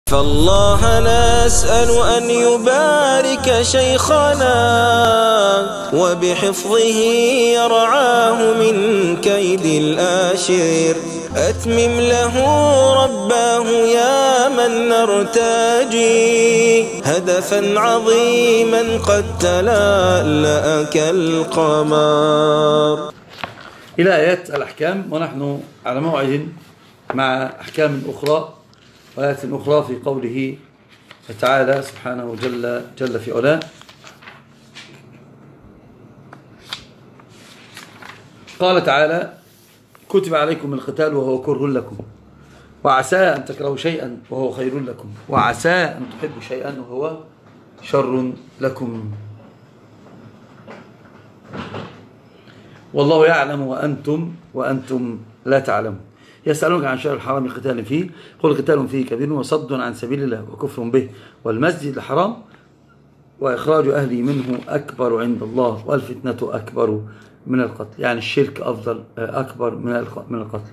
فالله نسأل أن يبارك شيخنا وبحفظه يرعاه من كيد الآشر. أتمم له رباه يا من نرتجي هدفا عظيما قد تلألأ كالقمر. إلى آيات الأحكام، ونحن على موعد مع أحكام أخرى وآيات أخرى في قوله تعالى سبحانه جل في علاه: قال تعالى: كتب عليكم القتال وهو كره لكم وعسى أن تكرهوا شيئا وهو خير لكم وعسى أن تحبوا شيئا وهو شر لكم والله يعلم وأنتم لا تعلمون. يسألونك عن شهر الحرام قتال فيه، قل قتال فيه كبير وصد عن سبيل الله وكفر به والمسجد الحرام وإخراج أهله منه أكبر عند الله والفتنة أكبر من القتل. يعني الشرك أكبر من القتل.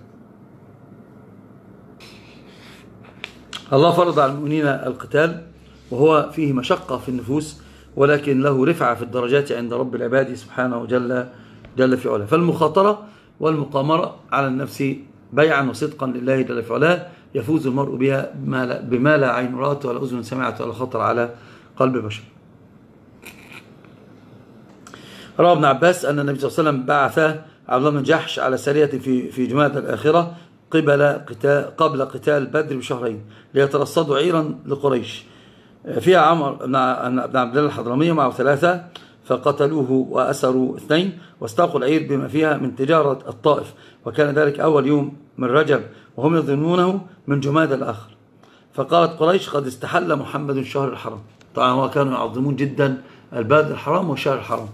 الله فرض على المؤمنين القتال وهو فيه مشقة في النفوس، ولكن له رفعة في الدرجات عند رب العباد سبحانه جل في علاه. فالمخاطرة والمقامرة على النفس بيعا وصدقا لله جل في علاه يفوز المرء بها بما لا عين رأت ولا أذن سمعت ولا خطر على قلب بشر. روى ابن عباس أن النبي صلى الله عليه وسلم بعث عبد الله بن جحش على سرية في جمادى الآخرة قبل قتال بدر بشهرين ليترصدوا عيرا لقريش فيها عمر بن عبد الله الحضرمي معه 3 فقتلوه وأسروا 2 واستاقوا العير بما فيها من تجارة الطائف، وكان ذلك أول يوم من رجب وهم يظنونه من جمادى الآخر. فقالت قريش: قد استحل محمد شهر الحرام. طبعا هو كانوا يعظمون جدا البلد الحرام والشهر الحرام.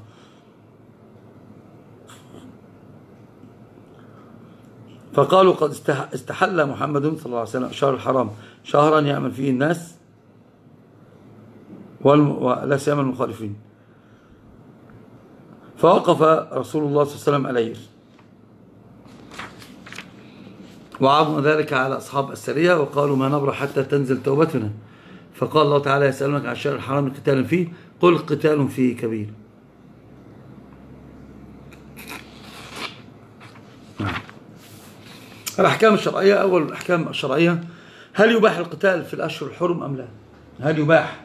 فقالوا: قد استحل محمد صلى الله عليه وسلم شهر الحرام شهرا يأمن فيه الناس ولا سيما المخالفين. فوقف رسول الله صلى الله عليه وسلم عليه وعظم ذلك على أصحاب السرية وقالوا: ما نبرح حتى تنزل توبتنا. فقال الله تعالى: يسألونك عن الشهر الحرام قتال فيه، قل قتال فيه كبير. الأحكام الشرعية. أول الأحكام الشرعية: هل يباح القتال في الأشهر الحرم أم لا؟ هل يباح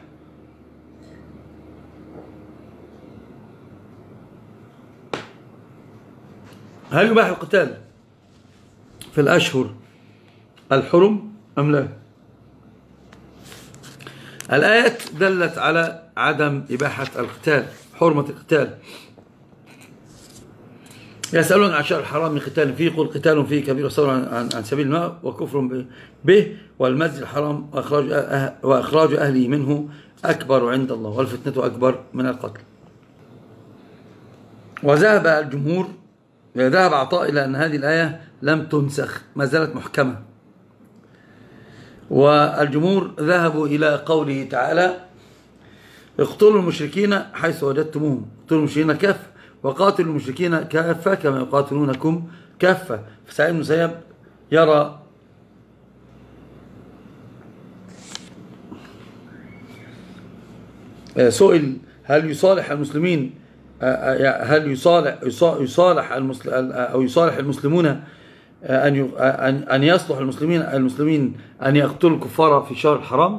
القتال في الأشهر الحرم أم لا؟ الآيات دلت على عدم إباحة القتال، حرمة القتال. يسألون عن شهر الحرام قتال فيه، قل قتال فيه كبير وصد عن سبيل الله وكفر به والمسجد الحرام وإخراج أهله منه أكبر عند الله والفتنة أكبر من القتل. وذهب عطاء إلى أن هذه الآية لم تنسخ، ما زالت محكمة. والجمهور ذهبوا إلى قوله تعالى: اقتلوا المشركين حيث وجدتموهم، اقتلوا المشركين كافة وقاتلوا المشركين كافة كما يقاتلونكم كافة. فسعيد بن المسيب يرى سئل: هل يصالح المسلمين يصالح المسلمون أن يصلح المسلمين أن يقتلوا الكفار في شهر الحرام؟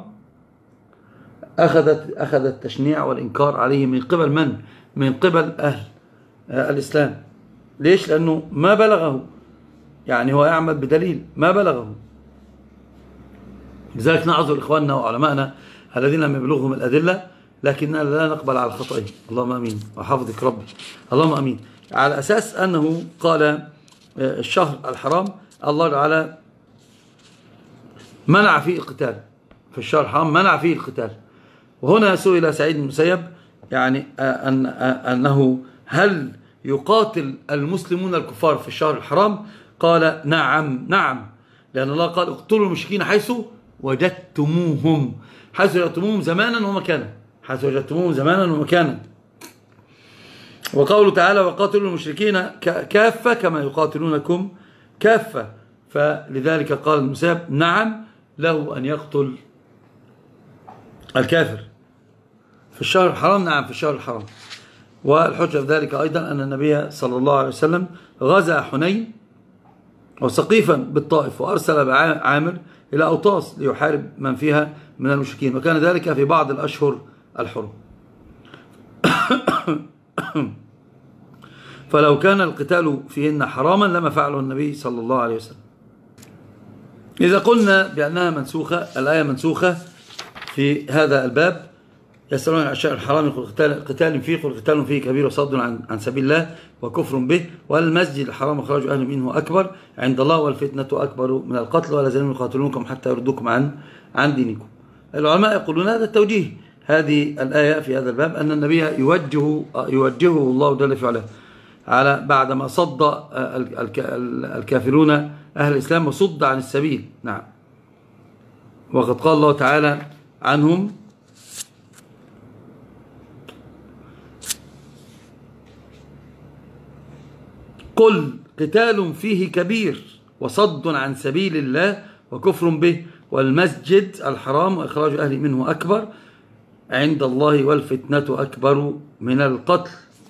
أخذ التشنيع والإنكار عليه من قبل من قبل أهل الإسلام. ليش؟ لأنه ما بلغه، يعني هو يعمل بدليل ما بلغه. لذلك نعذر إخواننا وعلمائنا الذين لم يبلغهم الأدلة، لكننا لا نقبل على خطئهم. اللهم أمين وحفظك ربي. اللهم أمين. على أساس أنه قال الشهر الحرام الله تعالى منع فيه القتال، في الشهر الحرام منع فيه القتال. وهنا سئل سعيد بن المسيب يعني أنه هل يقاتل المسلمون الكفار في الشهر الحرام؟ قال: نعم، لأن الله قال: اقتلوا المشركين حيث وجدتموهم، حيث وجدتموهم زمانا ومكانا. وقوله تعالى: وقاتلوا المشركين كافة كما يقاتلونكم كافة. فلذلك قال المسيب: نعم له أن يقتل الكافر في الشهر الحرام. نعم في الشهر الحرام. والحجة في ذلك أيضا أن النبي صلى الله عليه وسلم غزا حنين وسقيفا بالطائف، وأرسل عامر إلى أوطاس ليحارب من فيها من المشركين، وكان ذلك في بعض الأشهر الحرم. فلو كان القتال فيهن حراما لما فعله النبي صلى الله عليه وسلم. إذا قلنا بأنها منسوخة، الآية منسوخة في هذا الباب، يسألون عن الأشياء الحرام يقول قتال فيه، يقول قتال فيه كبير وصد عن سبيل الله وكفر به، والمسجد الحرام وخراج أهل منه أكبر عند الله والفتنة أكبر من القتل ولا زالوا يقاتلونكم حتى يردوكم عن دينكم. العلماء يقولون هذا التوجيه هذه الآية في هذا الباب أن النبي يوجهه الله جل في علاه على بعدما صد الكافرون أهل الإسلام وصد عن السبيل. نعم. وقد قال الله تعالى عنهم: قل قتال فيه كبير وصد عن سبيل الله وكفر به والمسجد الحرام وإخراج أهل منه أكبر عند الله والفتنة أكبر من القتل.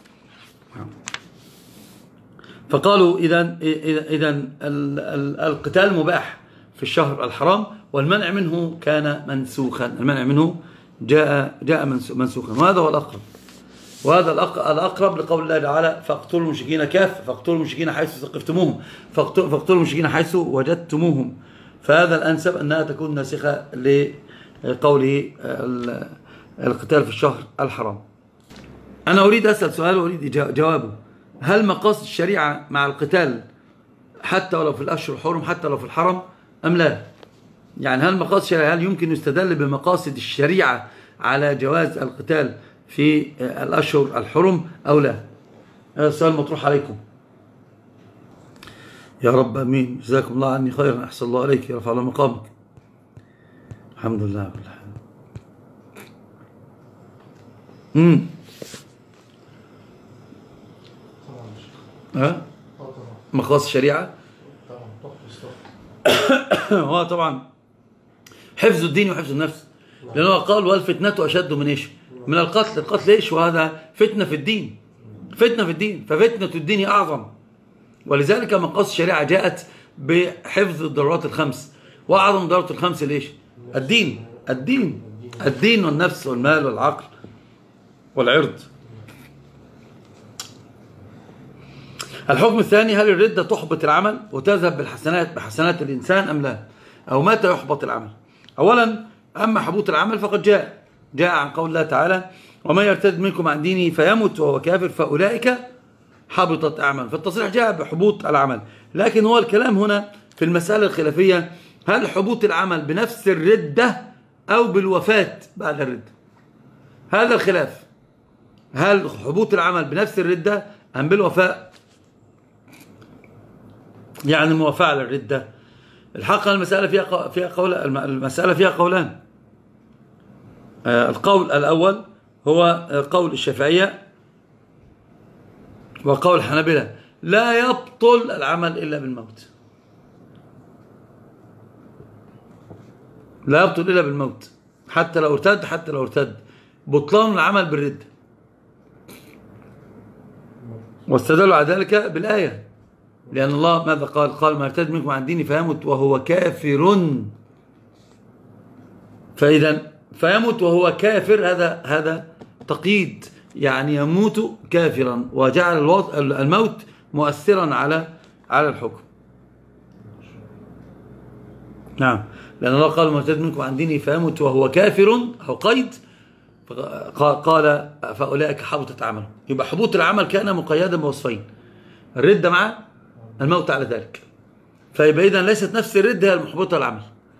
فقالوا إذن القتال مباح في الشهر الحرام، والمنع منه كان منسوخا، المنع منه جاء منسوخا، وهذا هو الأقرب، وهذا الأقرب لقول الله تعالى: فاقتلوا المشركين كافة، فاقتلوا المشركين حيث ثقفتموهم، فاقتلوا المشركين حيث وجدتموهم. فهذا الأنسب أنها تكون ناسخة لقوله القتال في الشهر الحرام. أنا أريد أسأل سؤال وأريد جوابه: هل مقاصد الشريعة مع القتال حتى ولو في الأشهر الحرم، حتى لو في الحرم، أم لا؟ يعني هل مقاصد الشريعة، هل يمكن يستدل بمقاصد الشريعة على جواز القتال في الأشهر الحرم أو لا؟ هذا السؤال مطروح عليكم. يا رب أمين. جزاكم الله عني خيرا، أحسن الله عليك، يرفع الله مقامك. الحمد لله. مقاصد الشريعة هو طبعا حفظ الدين وحفظ النفس، لأنه قال: والفتنة أشد من إيش؟ من القتل. القتل إيش؟ وهذا فتنة في الدين، فتنة في الدين، ففتنة الدين أعظم. ولذلك مقاصد الشريعة جاءت بحفظ الضرورات الخمس، وأعظم الضرورات الخمس ليش؟ الدين والنفس والمال والعقل والعرض. الحكم الثاني: هل الردة تحبط العمل وتذهب بحسنات الإنسان أم لا؟ أو متى يحبط العمل؟ أولا، أما حبوط العمل فقد جاء عن قول الله تعالى: ومن يرتد منكم عن دينه فيمت وهو كافر فأولئك حبطت أعمال. فالتصريح جاء بحبوط العمل، لكن هو الكلام هنا في المسألة الخلافية: هل حبوط العمل بنفس الردة أو بالوفاة بعد الردة؟ هذا الخلاف، هل حبوط العمل بنفس الردة أم بالوفاء، يعني الموافاة على الردة؟ الحق المسألة فيها قولان. القول الأول هو قول الشافعية وقول الحنابلة: لا يبطل العمل إلا بالموت، لا يبطل إلا بالموت، حتى لو ارتد، بطلان العمل بالردة. واستدلوا على ذلك بالآية، لأن الله ماذا قال: ما يرتد منكم عن ديني فيمت وهو كافر. فإذا فيمت وهو كافر هذا تقييد، يعني يموت كافرا، وجعل الموت مؤثرا على الحكم. نعم، لأن الله قال: ما يرتد منكم عن ديني فيمت وهو كافر، أو قيد، قال: فأولئك حبطت أعمالهم. يبقى حبوط العمل كان مقيدا بوصفين: الردة مع الموت على ذلك. فيبقى إذن ليست نفس الردة هي المحبطة العمل.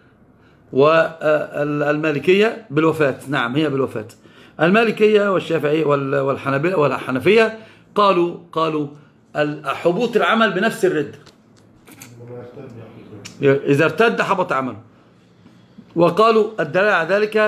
والمالكية بالوفاة، نعم هي بالوفاة. المالكية والشافعية والحنابلة والحنفية قالوا حبوط العمل بنفس الردة، إذا ارتد حبط عمله. وقالوا الدلالة على ذلك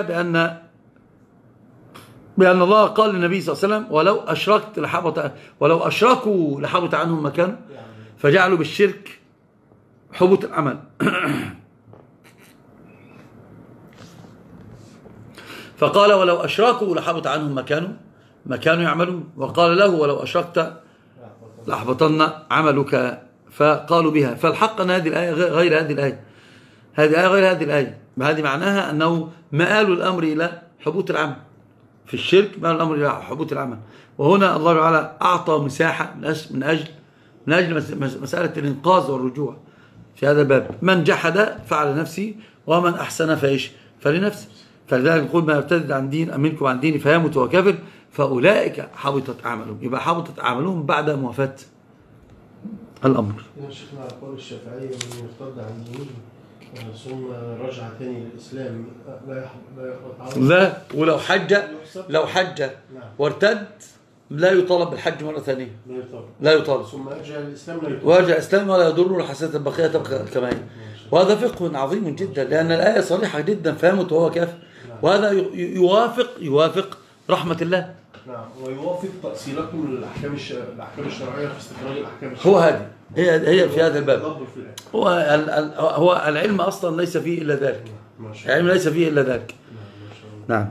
بأن الله قال للنبي صلى الله عليه وسلم: ولو أشركوا لحبط عنهم ما كانوا، فجعلوا بالشرك حبوط العمل. فقال ولو أشركوا لحبط عنهم ما كانوا يعملون، وقال له ولو أشركت لأحبطن عملك، فقالوا بها. فالحق أن هذه الآية غير هذه الآية، هذه آية غير هذه الآية. هذه معناها أنه مآل الأمر إلى حبوط العمل في الشرك، مآل الأمر إلى حبوط العمل. وهنا الله تعالى أعطى مساحة من أجل مسألة الإنقاذ والرجوع في هذا الباب. من جحد فعلى نفسه ومن أحسن فإيش فلنفسه. فلذلك نقول ما يرتد عن دين منكم عن ديني فيموت وهو كافر فأولئك حبطت أعمالهم. يبقى حبطت أعمالهم بعد موافاة الأمر. يا شيخنا على قول الشافعية من يرتد عن دينه ثم رجع ثاني للإسلام لا، ولو حج وارتد لا يطالب بالحج مرة ثانية، لا يطالب. ثم أرجع للإسلام لا يطالب، وارجع الإسلام ولا يضر الحسنات البقية تبقى كما هي. وهذا فقه عظيم جدا، لأن الآية صريحة جدا فيموت وهو كافر. وهذا يوافق رحمة الله. نعم، ويوافق تأصيلكم الأحكام الشرعية في استخراج الأحكام الشرعية. هو هذه هي في هذا الباب. هو العلم أصلا ليس فيه إلا ذلك. العلم ليس فيه إلا ذلك. نعم.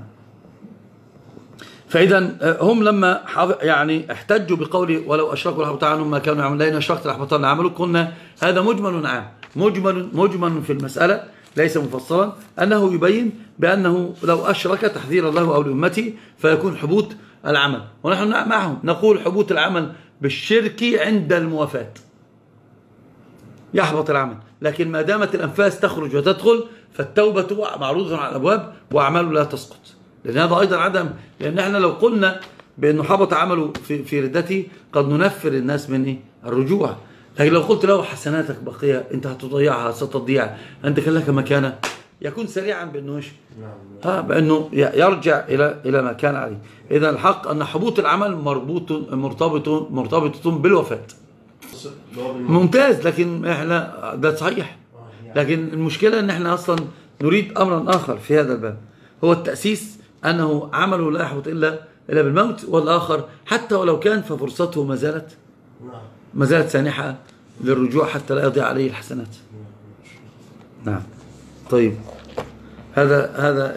فإذا هم لما يعني احتجوا بقول ولو أشركوا لحبط عنهم ما كانوا يعملون، لئن أشركت لأحبطن عملك. قلنا هذا مجمل عام، مجمل في المسألة ليس مفصلا، أنه يبين بأنه لو أشرك تحذير الله أو لأمته فيكون حبوط العمل. ونحن معهم نقول حبوط العمل بالشرك عند الموافاة يحبط العمل، لكن ما دامت الأنفاس تخرج وتدخل فالتوبة معروضة على الأبواب وأعماله لا تسقط. لأن هذا أيضا عدم، لأن احنا لو قلنا بأنه حبط عمله في ردته قد ننفر الناس من الرجوع. لكن لو قلت له حسناتك بقية أنت هتضيعها، ستضيع، أنت كان لك مكانة، يكون سريعا بأنه إيش؟ بأنه يرجع إلى ما كان عليه. إذا الحق أن حبوط العمل مرتبط بالوفاة. ممتاز، لكن احنا ده صحيح، لكن المشكلة أن احنا أصلا نريد أمرا آخر في هذا الباب، هو التأسيس أنه عمله لا يحبط إلا بالموت، والآخر حتى ولو كان ففرصته ما زالت سانحة للرجوع حتى لا يضيع عليه الحسنات. نعم. طيب، هذا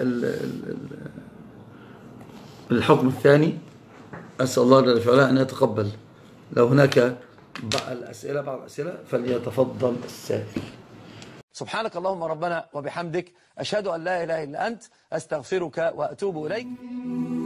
الحكم الثاني. أسأل الله جل وعلا أن يتقبل. لو هناك بعض الأسئلة فليتفضل السائل. سبحانك اللهم ربنا وبحمدك، أشهد أن لا إله إلا أنت، أستغفرك وأتوب إليك.